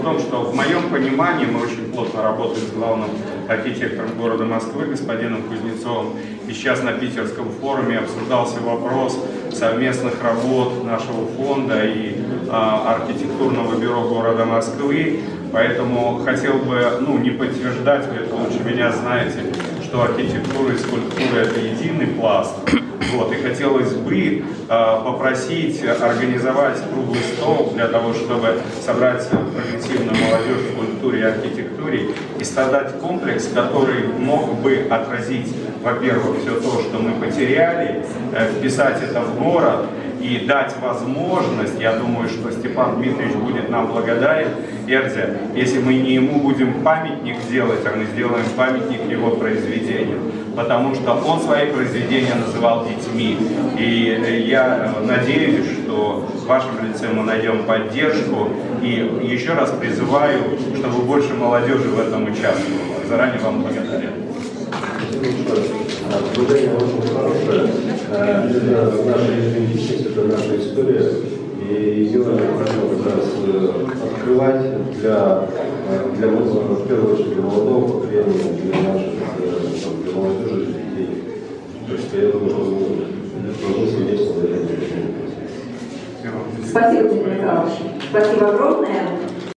в том, что в моем понимании мы очень плотно работаем с главным архитектором города Москвы, господином Кузнецовым. И сейчас на Питерском форуме обсуждался вопрос совместных работ нашего фонда и архитектурного бюро города Москвы. Поэтому хотел бы, не подтверждать, вы это лучше меня знаете, что архитектура и скульптура — это единый пласт. И хотелось бы попросить организовать круглый стол для того, чтобы собрать прогрессивную молодежь в культуре и архитектуре и создать комплекс, который мог бы отразить, во-первых, все то, что мы потеряли, вписать это в город и дать возможность, я думаю, что Степан Дмитриевич будет нам благодарен, Эрдзе, если мы не ему будем памятник делать, а мы сделаем памятник его произведению. Потому что он свои произведения называл детьми. И я надеюсь, что в вашем лице мы найдем поддержку. И еще раз призываю, чтобы больше молодежи в этом участвовало. Заранее вам благодарен. Движение очень хорошее. Это наша идентичность, это наша история. И ее необходимо как раз открывать для в первую очередь, для молодого поколения, для наших, для молодежи, для детей. То есть я думаю, что мы должны свидетельствовать. Спасибо, Дмитрий Михайлович. Спасибо огромное.